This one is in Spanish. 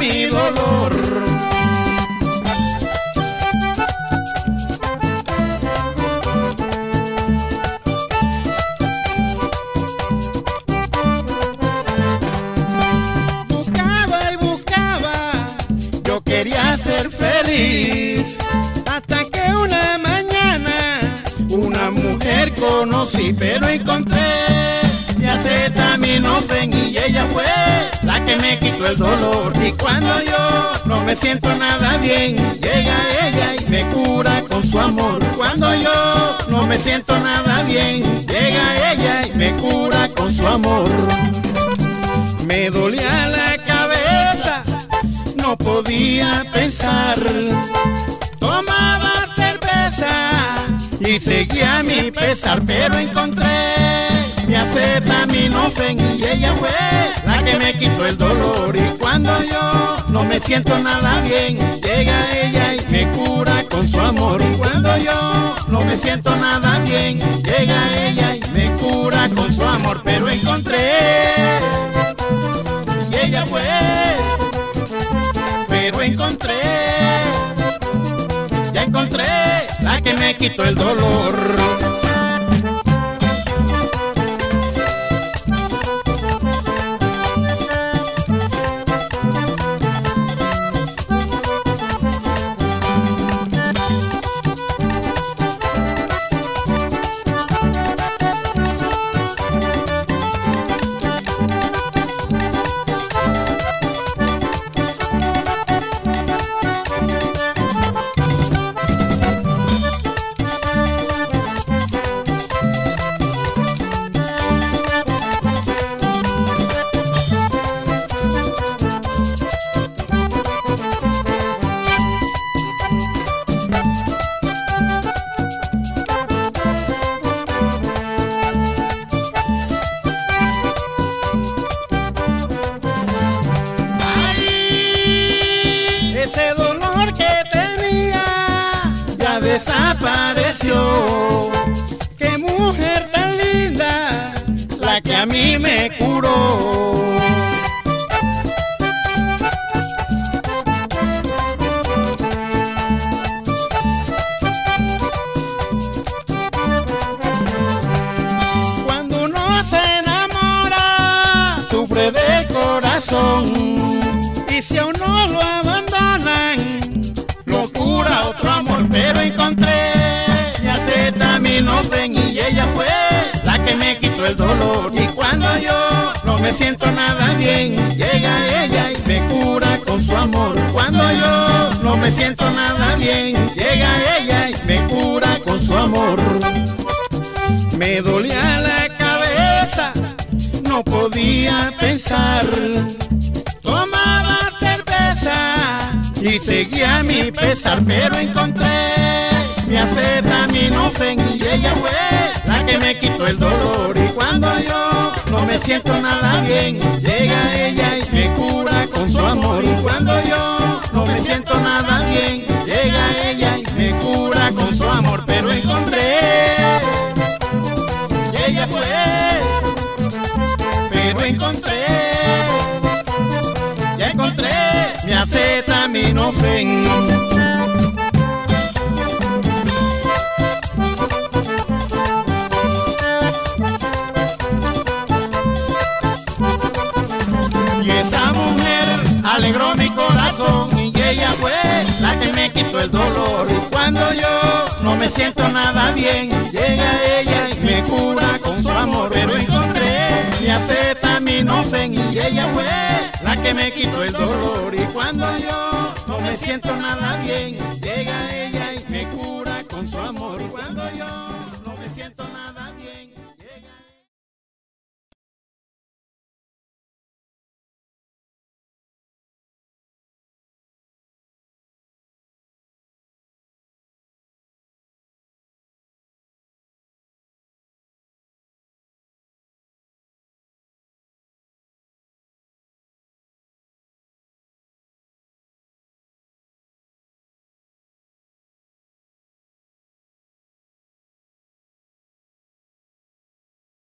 mi dolor. Buscaba y buscaba, yo quería ser feliz, hasta que una mañana una mujer conocí, pero encontré mi acetaminofén y ella fue la que me quitó el dolor. Y cuando yo no me siento nada bien, llega ella y me cura con su amor. Cuando yo no me siento nada bien, llega ella y me cura con su amor. Me dolía la cabeza, no podía pensar, tomaba cerveza y seguía mi pesar, pero encontré mi acetaminofén y ella fue la que me quitó el dolor. Y cuando yo no me siento nada bien, llega ella y me cura con su amor. Y cuando yo no me siento nada bien, llega ella y me cura con su amor. Pero encontré, y ella fue, pero encontré, ya encontré la que me quitó el dolor. Ese dolor que tenía ya desapareció. Qué mujer tan linda la que a mí me curó. Cuando uno se enamora, sufre de corazón. Y si a uno lo abandonan, lo cura otro amor. Pero encontré mi acetaminofén y ella fue la que me quitó el dolor. Y cuando yo no me siento nada bien, llega ella y me cura con su amor. Cuando yo no me siento nada bien, llega ella y me cura con su amor. Me dolía la cabeza, no podía pensar, tomaba cerveza y seguía mi pesar, pero encontré mi acetaminofén y ella fue la que me quitó el dolor. Y cuando yo no me siento nada bien, llega ella y me cura con su amor. Y cuando yo no me siento nada bien, llega ella y me cura con su amor. Pero encontré, y ella fue, pero encontré, ya encontré mi acetaminofén. Y esa mujer alegró mi corazón y ella fue la que me quitó el dolor. Y cuando yo no me siento nada bien, llega ella y me cura con su amor. Pero encontré mi acetaminofén y ella fue la que me quitó el dolor. Y cuando yo no me siento nada bien, llega ella y me cura con su amor. Y cuando yo no me siento nada bien,